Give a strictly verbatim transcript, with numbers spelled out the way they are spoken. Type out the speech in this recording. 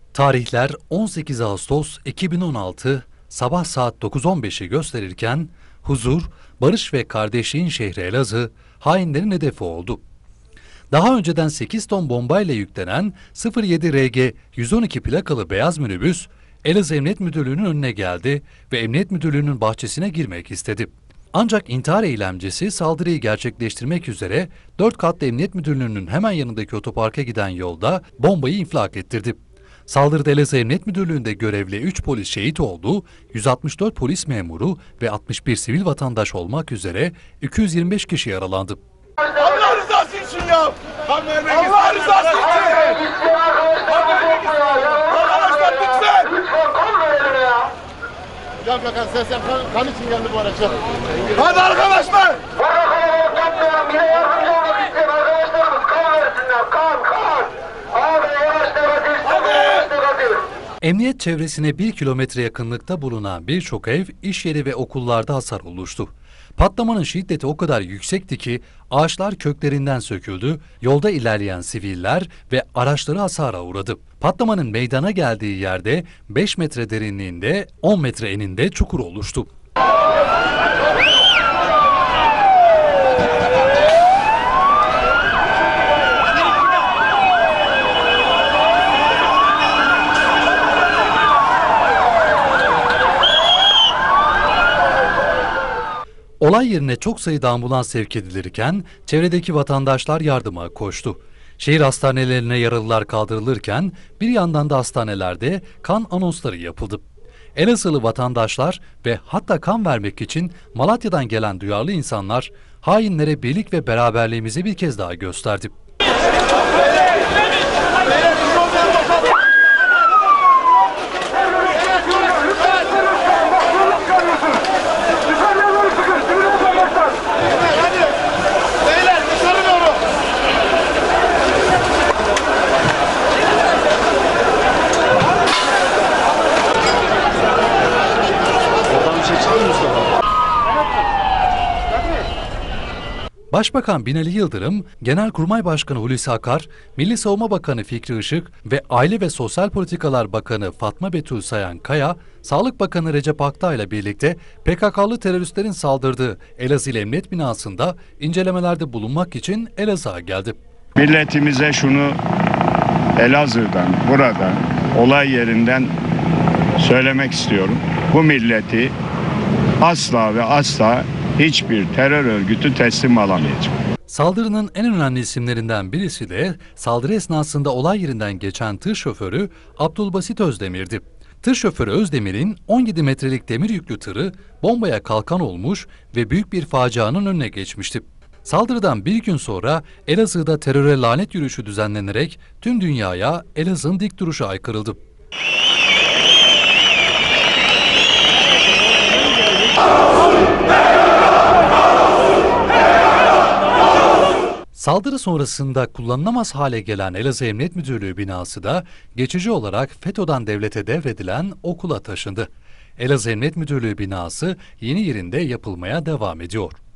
Tarihler on sekiz Ağustos iki bin on altı sabah saat dokuz on beşi gösterirken huzur, barış ve kardeşliğin şehri Elazığ hainlerin hedefi oldu. Daha önceden sekiz ton bombayla yüklenen sıfır yedi R G yüz on iki plakalı beyaz minibüs Elazığ Emniyet Müdürlüğü'nün önüne geldi ve Emniyet Müdürlüğü'nün bahçesine girmek istedi. Ancak intihar eylemcisi saldırıyı gerçekleştirmek üzere dört katlı Emniyet Müdürlüğü'nün hemen yanındaki otoparka giden yolda bombayı infilak ettirdi. Saldırıda Elazığ Emniyet Müdürlüğü'nde görevli üç polis şehit oldu, yüz altmış dört polis memuru ve altmış bir sivil vatandaş olmak üzere iki yüz yirmi beş kişi yaralandı. Allah rızası için ya! Allah rızası için! Arkadaşlar lütfen! Can Bakan sen sen kan, kan için geldi bu araç. Hadi arkadaşlar! Burada kalabalık yapmayalım. Yine yardımcı olmak isteyen arkadaşlarımız kan versinler. Kan, kan! Abi yavaşlar hadi. Yavaşlar hadi. Emniyet çevresine bir kilometre yakınlıkta bulunan birçok ev, iş yeri ve okullarda hasar oluştu. Patlamanın şiddeti o kadar yüksekti ki ağaçlar köklerinden söküldü, yolda ilerleyen siviller ve araçları hasara uğradı. Patlamanın meydana geldiği yerde beş metre derinliğinde on metre eninde çukur oluştu. Olay yerine çok sayıda ambulans sevk edilirken çevredeki vatandaşlar yardıma koştu. Şehir hastanelerine yaralılar kaldırılırken bir yandan da hastanelerde kan anonsları yapıldı. Elazığlı vatandaşlar ve hatta kan vermek için Malatya'dan gelen duyarlı insanlar hainlere birlik ve beraberliğimizi bir kez daha gösterdi. Başbakan Binali Yıldırım, Genelkurmay Başkanı Hulusi Akar, Milli Savunma Bakanı Fikri Işık ve Aile ve Sosyal Politikalar Bakanı Fatma Betül Sayan Kaya, Sağlık Bakanı Recep Akdağ ile birlikte P K K'lı teröristlerin saldırdığı Elazığ Emniyet binasında incelemelerde bulunmak için Elazığ'a geldi. Milletimize şunu Elazığ'dan, burada, olay yerinden söylemek istiyorum. Bu milleti asla ve asla hiçbir terör örgütü teslim alamayacak. Saldırının en önemli isimlerinden birisi de saldırı esnasında olay yerinden geçen tır şoförü Abdülbasit Özdemir'di. Tır şoförü Özdemir'in on yedi metrelik demir yüklü tırı bombaya kalkan olmuş ve büyük bir facianın önüne geçmişti. Saldırıdan bir gün sonra Elazığ'da teröre lanet yürüyüşü düzenlenerek tüm dünyaya Elazığ'ın dik duruşu aykırıldı. Saldırı sonrasında kullanılamaz hale gelen Elazığ Emniyet Müdürlüğü binası da geçici olarak FETÖ'den devlete devredilen okula taşındı. Elazığ Emniyet Müdürlüğü binası yeni yerinde yapılmaya devam ediyor.